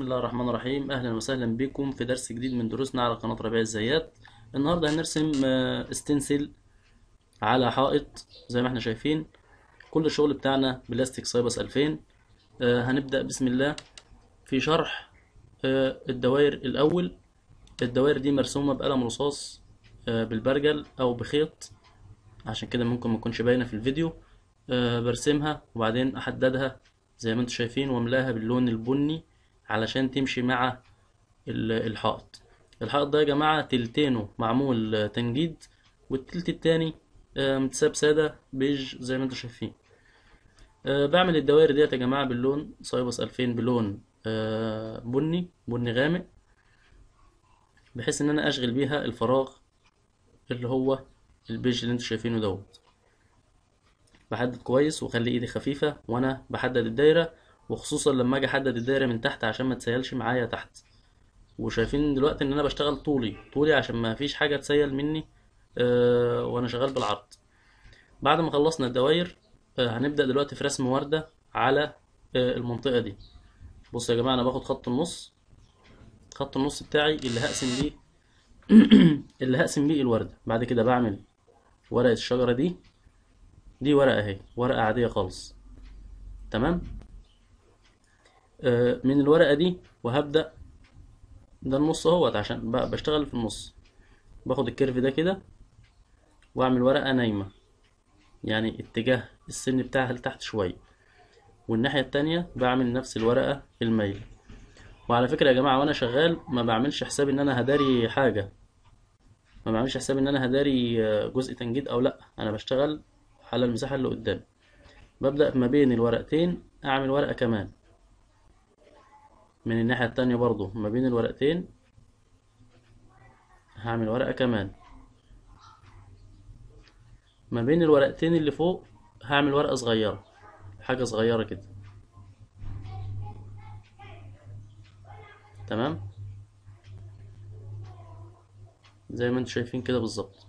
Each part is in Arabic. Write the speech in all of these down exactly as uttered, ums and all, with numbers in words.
الله الرحمن الرحيم. اهلا وسهلا بكم في درس جديد من دروسنا على قناة ربيع الزيات. النهارده هنرسم آه، استنسل على حائط زي ما احنا شايفين. كل الشغل بتاعنا بلاستيك سايبس ألفين. آه، هنبدأ بسم الله في شرح آه، الدوائر الاول. الدوائر دي مرسومة بقلم رصاص آه، بالبرجل او بخيط، عشان كده ممكن ما تكونش باينة في الفيديو. آه، برسمها وبعدين احددها زي ما انتم شايفين واملاها باللون البني علشان تمشي مع ال- الحائط. الحائط ده يا جماعة تلتينه معمول آه، تنجيد، والتلت التاني آه، متساب سادة بيج زي ما انتم شايفين. آه، بعمل الدوائر ديت يا جماعة باللون سايبس ألفين بلون آه، بني بني غامق، بحيث ان انا اشغل بيها الفراغ اللي هو البيج اللي انتم شايفينه دوت. بحدد كويس واخلي ايدي خفيفة وانا بحدد الدايرة، وخصوصا لما اجي احدد الدايرة من تحت عشان ما تسيلش معايا تحت. وشايفين دلوقتي ان انا بشتغل طولي طولي عشان ما فيش حاجة تسيل مني آه وانا شغال بالعرض. بعد ما خلصنا الدوائر آه هنبدأ دلوقتي في رسم وردة على آه المنطقة دي. بصوا يا جماعة، انا باخد خط النص خط النص بتاعي اللي هقسم بيه اللي هقسم بيه الوردة. بعد كده بعمل ورقة الشجرة دي. دي ورقة اهي، ورقة عادية خالص. تمام. آه من الورقة دي وهبدأ. ده النص اهوت عشان ب- بشتغل في النص. باخد الكيرف ده كده واعمل ورقة نايمة، يعني اتجاه السن بتاعها لتحت شوية، والناحية التانية بعمل نفس الورقة المايلة. وعلى فكرة يا جماعة، وانا شغال ما بعملش حساب ان انا هداري حاجة، ما بعملش حساب ان انا هداري آه، جزء تنجيد او لا. انا بشتغل على المساحة اللي قدامي. ببدأ ما بين الورقتين اعمل ورقة كمان، من الناحية التانية برضو ما بين الورقتين هعمل ورقة كمان، ما بين الورقتين اللي فوق هعمل ورقة صغيرة، حاجة صغيرة كده. تمام، زي ما انتم شايفين كده بالظبط.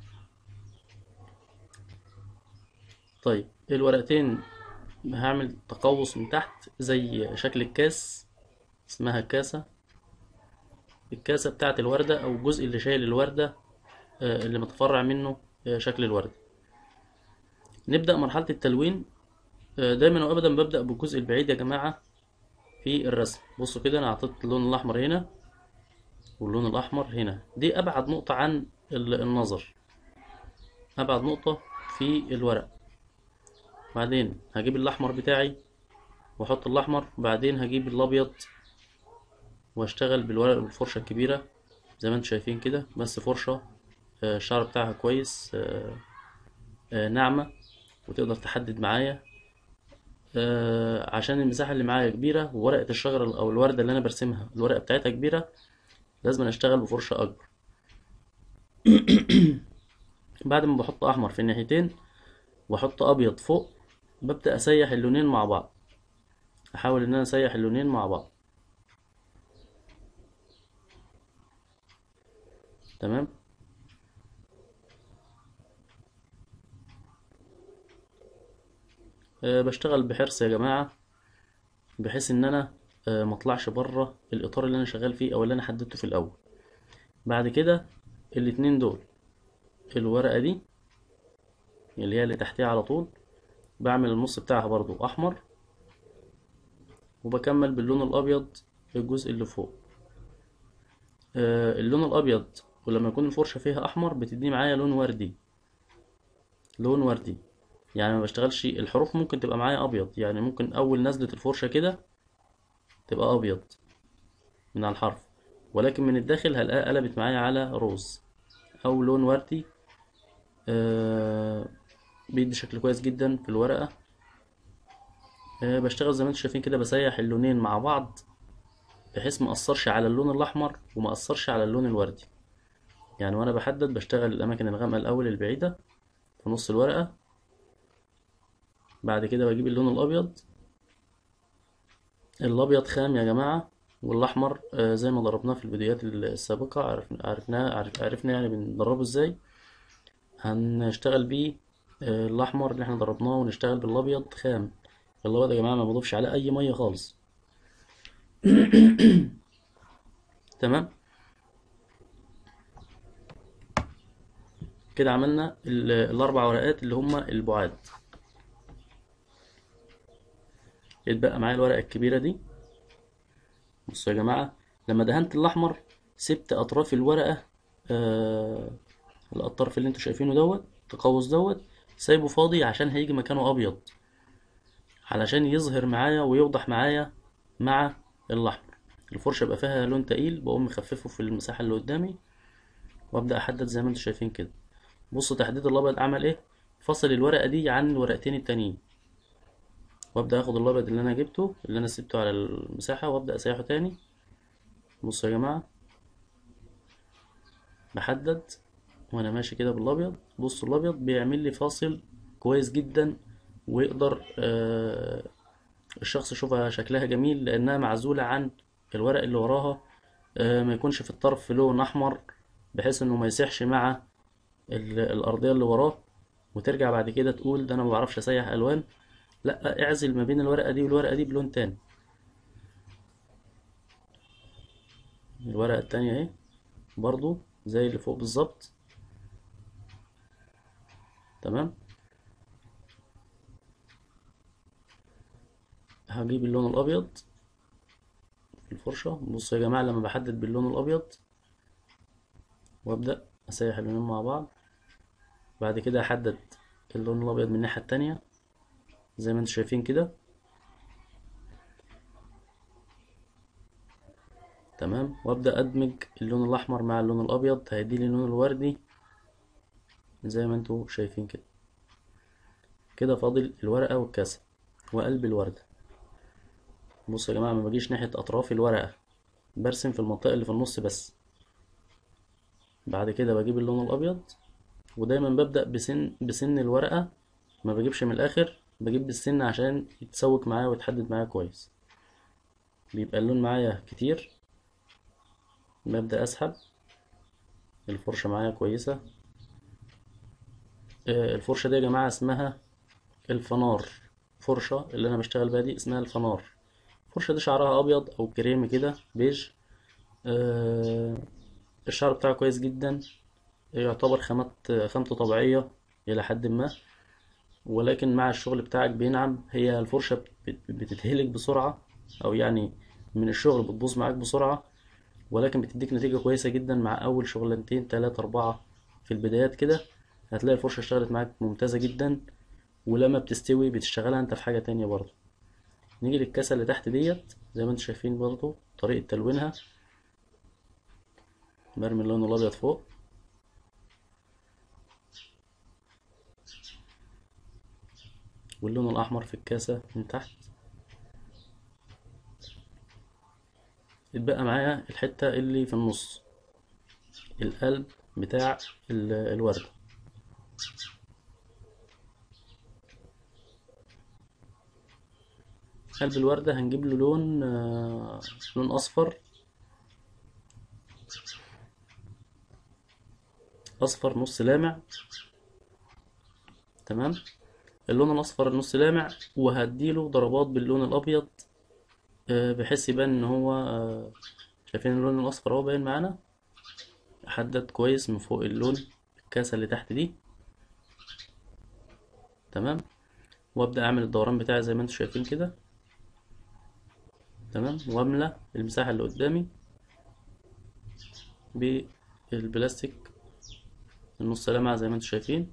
طيب الورقتين هعمل تقوس من تحت زي شكل الكاس، اسمها كاسة. الكاسة بتاعت الوردة أو الجزء اللي شايل الوردة آه، اللي متفرع منه آه، شكل الوردة. نبدأ مرحلة التلوين. آه، دايما وأبدا ببدأ بالجزء البعيد يا جماعة في الرسم. بصوا كده، أنا حطيت اللون الأحمر هنا واللون الأحمر هنا. دي أبعد نقطة عن ال- النظر، أبعد نقطة في الورق. بعدين هجيب الأحمر بتاعي وأحط الأحمر، بعدين هجيب الأبيض واشتغل بالورق بالفرشة الكبيرة زي ما انتم شايفين كده. بس فرشة آه، الشعر بتاعها كويس، آه، آه، ناعمة، وتقدر تحدد معايا آه، عشان المساحة اللي معايا كبيرة، وورقة الشجرة أو الوردة اللي أنا برسمها الورقة بتاعتها كبيرة، لازم أشتغل بفرشة أكبر. بعد ما بحط أحمر في الناحيتين وأحط أبيض فوق، ببدأ أسيح اللونين مع بعض. أحاول إن أنا أسيح اللونين مع بعض. تمام. أه بشتغل بحرص يا جماعة، بحيث إن أنا أه مطلعش بره الإطار اللي أنا شغال فيه أو اللي أنا حددته في الأول. بعد كده الاتنين دول، الورقة دي اللي هي اللي تحتيها على طول، بعمل النص بتاعها برضو أحمر، وبكمل باللون الأبيض الجزء اللي فوق. آه اللون الأبيض، ولما يكون الفرشة فيها أحمر بتدي معايا لون وردي، لون وردي. يعني ما بشتغلش الحروف، ممكن تبقى معايا أبيض، يعني ممكن أول نزلة الفرشة كده تبقى أبيض من على الحرف، ولكن من الداخل هلاقيها قلبت معايا على روز أو لون وردي. آه بيدي شكل كويس جدا في الورقة. آه بشتغل زي ما انتم شايفين كده، بسيح اللونين مع بعض بحيث ما اثرش على اللون الاحمر وما اثرش على اللون الوردي. يعني وانا بحدد بشتغل الاماكن الغامقه الاول البعيده في نص الورقه. بعد كده بجيب اللون الابيض. الابيض خام يا جماعه، والاحمر آه، زي ما ضربناه في الفيديوهات السابقه، عرفنا عرفنا عرف عرفنا يعني بندربه ازاي. هنشتغل بيه آه، الاحمر اللي احنا ضربناه، ونشتغل بالابيض خام. الابيض يا جماعه ما بضيفش عليه اي ميه خالص. تمام. كده عملنا ال- الاربع ورقات اللي هما البعاد. يتبقى معايا الورقة الكبيرة دي. بصوا يا جماعة، لما دهنت الأحمر سبت أطراف الورقة، آه الطرف اللي انتوا شايفينه دوت، التقوس دوت سايبه فاضي عشان هيجي مكانه أبيض، علشان يظهر معايا ويوضح معايا مع الأحمر. الفرشة بقى فيها لون تقيل، بقوم مخففه في المساحة اللي قدامي، وأبدأ أحدد زي ما انتوا شايفين كده. بصوا تحديد الأبيض عمل ايه، فصل الورقة دي عن الورقتين التانيين. وأبدأ أخد الأبيض اللي أنا جبته، اللي أنا سبته على المساحة، وأبدأ أسيحه تاني. بصوا يا جماعة، بحدد وانا ماشي كده بالابيض. بصوا الابيض بيعمل لي فاصل كويس جدا، ويقدر آه الشخص يشوفها شكلها جميل لانها معزولة عن الورق اللي وراها. آه ما يكونش في الطرف لون احمر، بحيث انه ما يسيحش مع ال- الارضية اللي وراه، وترجع بعد كده تقول ده انا ما بعرفش اسيح الوان. لا، اعزل ما بين الورقة دي والورقة دي بلون تاني. الورقة التانية اهي برضو زي اللي فوق بالظبط. تمام. هجيب اللون الابيض في الفرشة. بصوا يا جماعة، لما بحدد باللون الابيض وابدأ اسيح اللونين مع بعض، بعد كده احدد اللون الابيض من الناحية التانية زي ما انتم شايفين كده. تمام. وابدأ ادمج اللون الاحمر مع اللون الابيض، هيديلي اللون الوردي زي ما انتم شايفين كده. كده فاضل الورقة والكاسة وقلب الوردة. بصوا يا جماعة، ما باجيش ناحية اطراف الورقة، برسم في المنطقة اللي في النص بس. بعد كده بجيب اللون الابيض، ودايما ببدأ بسن بسن الورقة، ما بجيبش من الاخر، بجيب بالسن عشان يتسوق معايا ويتحدد معايا كويس. بيبقى اللون معايا كتير، ببدأ اسحب. الفرشة معايا كويسة. آه، الفرشة دي يا جماعة اسمها الفنار. فرشة اللي انا بشتغل بيها دي اسمها الفنار. الفرشة دي شعرها ابيض او كريمي كده بيج. آه، الشعر بتاعه كويس جدا، يعتبر خامات خامته طبيعية الى حد ما، ولكن مع الشغل بتاعك بينعم. هي الفرشة بت- بتتهلك بسرعة، او يعني من الشغل بتبوظ معاك بسرعة، ولكن بتديك نتيجة كويسة جدا مع أول شغلانتين تلاتة أربعة في البدايات كده. هتلاقي الفرشة اشتغلت معاك ممتازة جدا، ولما بتستوي بتشتغلها انت في حاجة تانية برضه. نيجي للكاسة اللي تحت ديت، زي ما انتم شايفين برضه طريقة تلوينها. برمي اللون الأبيض فوق، واللون الأحمر في الكاسة من تحت. اتبقى معايا الحتة اللي في النص، القلب بتاع ال- الوردة. قلب الوردة هنجيب له لون آه، لون أصفر. أصفر نص لامع. تمام. اللون الاصفر النص لامع، وهديله ضربات باللون الابيض آه، بحيث يبان ان هو آه، شايفين اللون الاصفر اهو باين معانا. احدد كويس من فوق اللون الكاسه اللي تحت دي. تمام. وابدا اعمل الدوران بتاعي زي ما انتم شايفين كده. تمام. واملى المساحه اللي قدامي بالبلاستيك النص لامع زي ما انتم شايفين.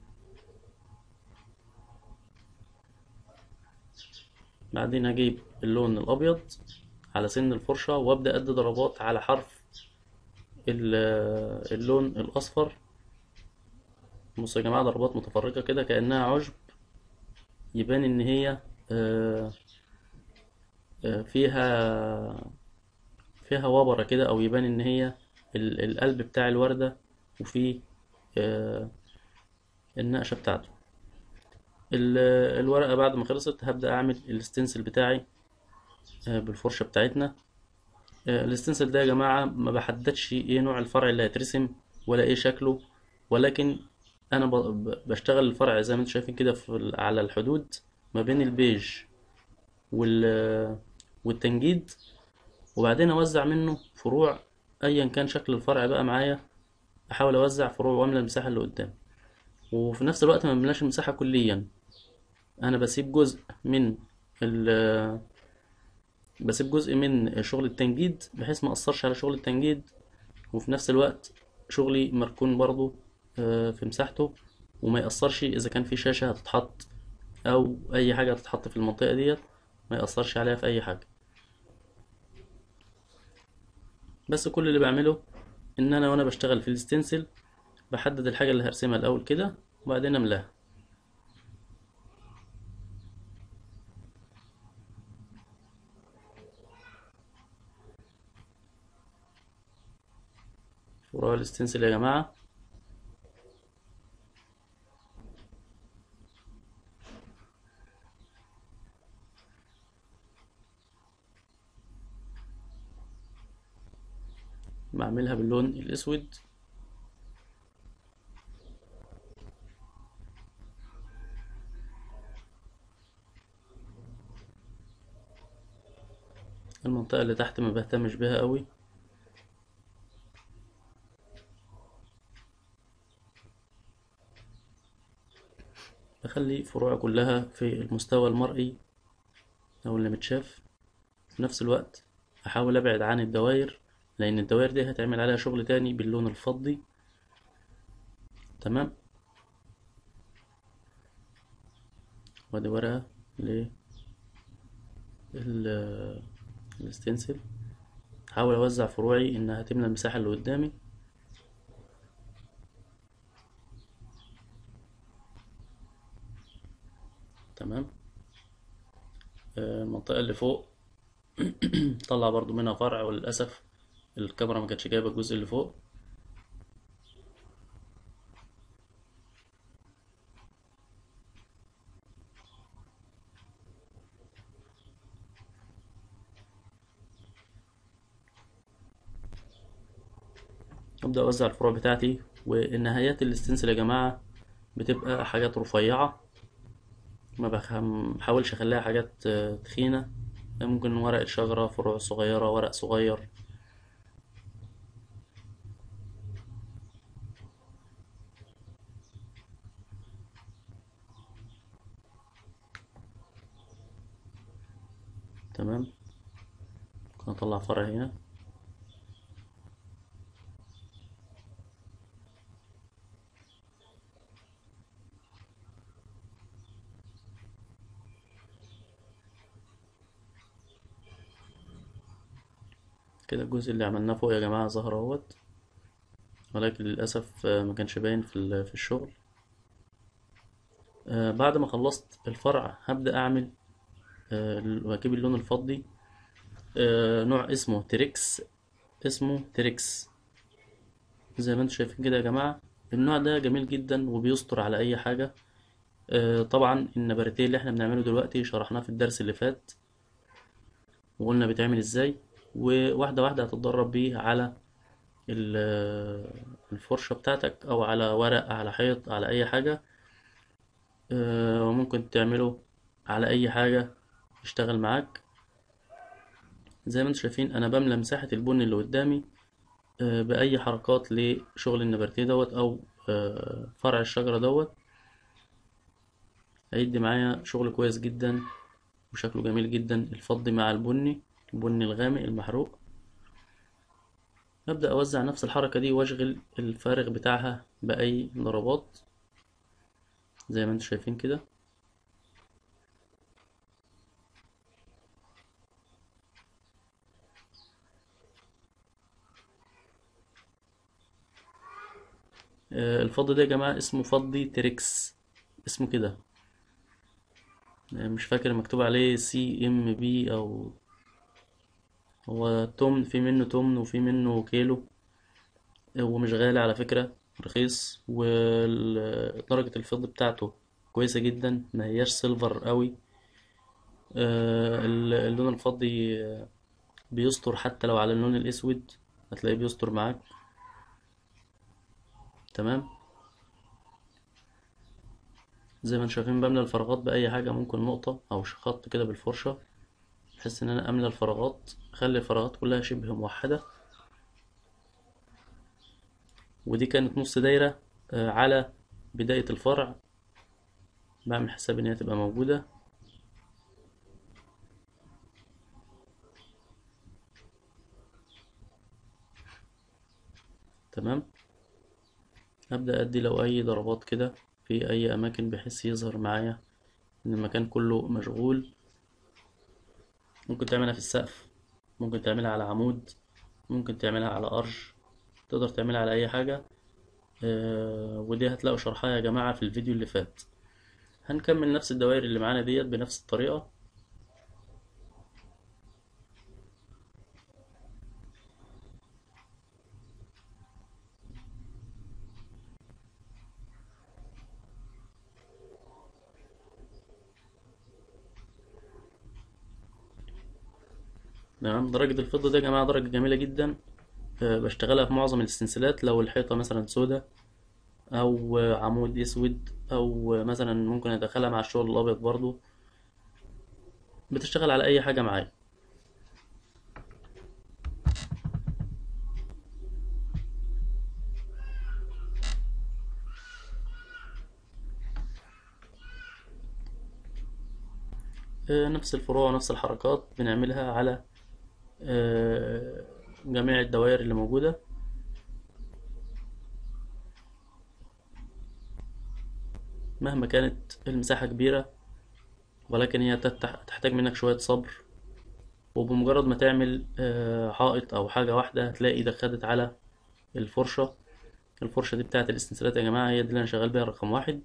بعدين هجيب اللون الابيض على سن الفرشه، وابدا ادي ضربات على حرف ال- آه، اللون الاصفر. بصوا يا جماعه، ضربات متفرقه كده كانها عشب، يبان ان هي آه، آه، فيها فيها وبرة كده، او يبان ان هي ال- القلب بتاع الوردة، وفي آه، النقشة بتاعته. ال- الورقة بعد ما خلصت هبدأ اعمل الستنسل بتاعي آه، بالفرشة بتاعتنا. آه، الستنسل ده يا جماعة ما بحددش ايه نوع الفرع اللي هيترسم ولا ايه شكله، ولكن انا ب- ب- بشتغل الفرع زي ما انتم شايفين كده في ال- على الحدود ما بين البيج وال والتنجيد. وبعدين اوزع منه فروع ايا كان شكل الفرع بقى معايا. احاول اوزع فروع واملى المساحة اللي قدام، وفي نفس الوقت ما بملاش المساحة كليا. انا بسيب جزء من ال بسيب جزء من شغل التنجيد بحيث ما اثرش على شغل التنجيد، وفي نفس الوقت شغلي مركون برضو آه، في مساحته، وما يأثرش اذا كان في شاشة هتتحط او اي حاجة هتتحط في المنطقة ديت، ما يأثرش عليها في اي حاجة. بس كل اللي بعمله ان انا وانا بشتغل في الستنسل بحدد الحاجة اللي هرسمها الاول كده وبعدين املاها. فروع الستنسل يا جماعة بعملها باللون الاسود. المنطقة اللي تحت ما بهتمش بها قوي. بخلي فروع كلها في المستوى المرئي او اللي متشاف. في نفس الوقت احاول ابعد عن الدوائر، لان الدوائر دي هتعمل عليها شغل تاني باللون الفضي. تمام. وادي ورقة للستنسل. احاول اوزع فروعي انها تملى المساحة اللي قدامي. تمام. آه، المنطقة اللي فوق طلع برضو منها فرع، وللأسف الكاميرا ما كانتش جايبة الجزء اللي فوق. ابدأ اوزع الفروع بتاعتي، والنهايات الاستنسل يا جماعة بتبقى حاجات رفيعة، ما بحاولش اخليها حاجات آه، تخينة. ممكن ورق شجرة، فروع صغيرة، ورق صغير. تمام. ممكن اطلع فرع هنا. كده الجزء اللي عملناه فوق يا جماعة ظهر اهوت، ولكن للأسف آه، ما كانش باين في ال- في الشغل. آه، بعد ما خلصت الفرع هبدأ أعمل آه، وأجيب اللون الفضي. آه، نوع اسمه تريكس. اسمه تريكس زي ما انتم شايفين كده يا جماعة. النوع ده جميل جدا وبيستر على أي حاجة. آه، طبعا النباتيه اللي احنا بنعمله دلوقتي شرحناه في الدرس اللي فات، وقلنا بيتعمل ازاي، وواحدة واحدة هتتدرب بيه على ال- الفرشة بتاعتك، أو على ورق، على حيط، على أي حاجة. آه، وممكن تعمله على أي حاجة يشتغل معاك. زي ما انتم شايفين أنا بملى مساحة البن اللي قدامي آه، بأي حركات لشغل النباتيه دوت، أو آه، فرع الشجرة دوت. هيدي معايا شغل كويس جدا وشكله جميل جدا، الفضي مع البني، البني الغامق المحروق. أبدأ أوزع نفس الحركة دي وأشغل الفارغ بتاعها بأي ضربات زي ما انتم شايفين كده. آه، الفضي ده يا جماعة اسمه فضي تريكس، اسمه كده. آه، مش فاكر مكتوب عليه سي ام بي او. هو تومن، في منه تومن وفي منه كيلو. هو مش غالي على فكرة، رخيص، ودرجة الفضة بتاعته كويسة جدا، ما هياش سيلفر قوي. آه، ال- اللون الفضي آه، بيستر حتى لو على اللون الاسود، هتلاقيه بيستر معاك. تمام. زي ما انتم شايفين بملى الفراغات بأي حاجة، ممكن نقطة أو خط كده بالفرشة، بحيث ان انا املى الفراغات، اخلي الفراغات كلها شبه موحدة. ودي كانت نص دايرة آه، على بداية الفرع، بعمل حساب ان هي تبقى موجودة. تمام. ابدأ ادي لو اي ضربات كده في اي اماكن بحيث يظهر معايا ان المكان كله مشغول. ممكن تعملها في السقف، ممكن تعملها على عمود، ممكن تعملها على ارش، تقدر تعملها على اي حاجة. آه، ودي هتلاقوا شرحها يا جماعة في الفيديو اللي فات. هنكمل نفس الدوائر اللي معانا ديت بنفس الطريقة. تمام. درجة الفضة دي يا جماعة درجة جميلة جدا. آه، بشتغلها في معظم الاستنسالات، لو الحيطة مثلا سودة أو آه، عمود أسود، أو آه، مثلا ممكن أدخلها مع الشغل الأبيض برضو. بتشتغل على أي حاجة معايا. آه، نفس الفروع ونفس الحركات بنعملها على آه، جميع الدوائر اللي موجودة. مهما كانت المساحة كبيرة، ولكن هي تتح- تحتاج منك شوية صبر. وبمجرد ما تعمل آه، حائط أو حاجة واحدة هتلاقي إيدك خدت على الفرشة. الفرشة دي بتاعت الاستنسالات يا جماعة، هي دي اللي أنا شغال بيها رقم واحد.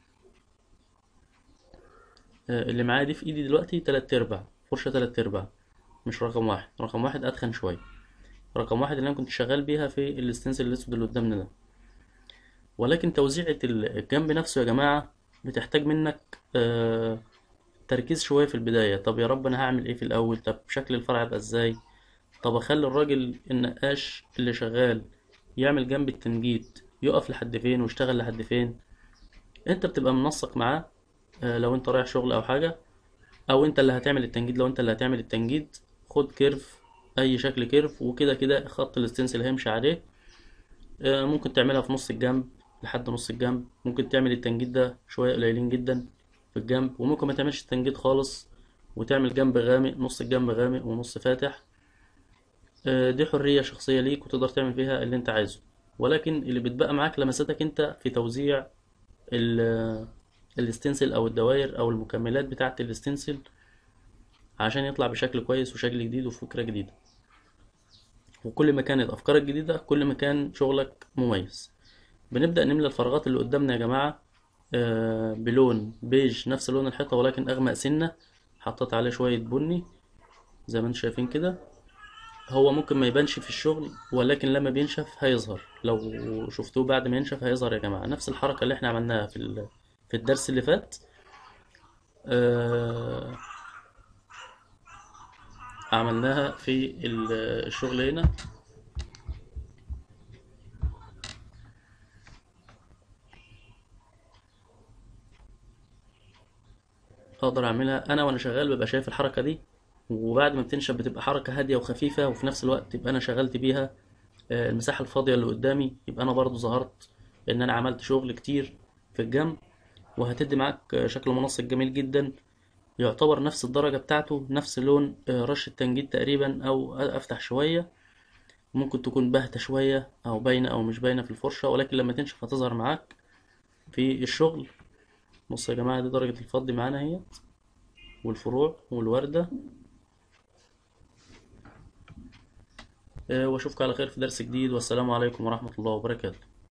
آه، اللي معايا دي في إيدي دلوقتي تلات أرباع فرشة، تلات أرباع. مش رقم واحد، رقم واحد أتخن شوية. رقم واحد اللي أنا كنت شغال بيها في الاستنسل الأسود اللي قدامنا ده. ولكن توزيعة الجنب نفسه يا جماعة بتحتاج منك آه، تركيز شوية في البداية. طب يا رب أنا هعمل إيه في الأول؟ طب شكل الفرع يبقى إزاي؟ طب أخلي الراجل النقاش اللي شغال يعمل جنب التنجيد يقف لحد فين ويشتغل لحد فين. أنت بتبقى منسق معاه. آه، لو أنت رايح شغل أو حاجة، أو أنت اللي هتعمل التنجيد، لو أنت اللي هتعمل التنجيد خد كيرف، أي شكل كيرف، وكده كده خط الاستنسل هيمشي عليه. آه، ممكن تعملها في نص الجنب لحد نص الجنب، ممكن تعمل التنجيد ده شوية قليلين جدا في الجنب، وممكن ما تعملش التنجيد خالص وتعمل جنب غامق، نص الجنب غامق ونص فاتح. آه، دي حرية شخصية ليك وتقدر تعمل فيها اللي انت عايزه. ولكن اللي بتبقى معاك لمساتك انت في توزيع ال- الاستنسل او الدوائر او المكملات بتاعة الاستنسل، عشان يطلع بشكل كويس وشكل جديد وفكرة جديدة. وكل ما كانت افكارك جديدة كل ما كان شغلك مميز. بنبدأ نملى الفراغات اللي قدامنا يا جماعة آه، بلون بيج نفس لون الحيطة ولكن أغمق سنة. حطيت عليه شوية بني زي ما انتم شايفين كده. هو ممكن ما يبانش في الشغل، ولكن لما بينشف هيظهر. لو شفتوه بعد ما ينشف هيظهر يا جماعة. نفس الحركة اللي احنا عملناها في ال- في الدرس اللي فات. آه، عملناها في ال- الشغل هنا. اقدر اعملها انا وانا شغال، ببقى شايف الحركة دي. وبعد ما بتنشف بتبقى حركة هادية وخفيفة، وفي نفس الوقت تبقى انا شغلت بيها آه، المساحة الفاضية اللي قدامي، يبقى انا برضو ظهرت ان انا عملت شغل كتير في الجنب. وهتدي معاك آه، شكل منسق جميل جدا. يعتبر نفس الدرجة بتاعته، نفس لون آه، رش التنجيد تقريبا، او افتح شوية. ممكن تكون باهتة شوية او باينة او مش باينة في الفرشة، ولكن لما تنشف هتظهر معاك في الشغل. بص يا جماعة، دي درجة الفضي معانا اهي، والفروع والوردة. آه، واشوفك على خير في درس جديد، والسلام عليكم ورحمة الله وبركاته.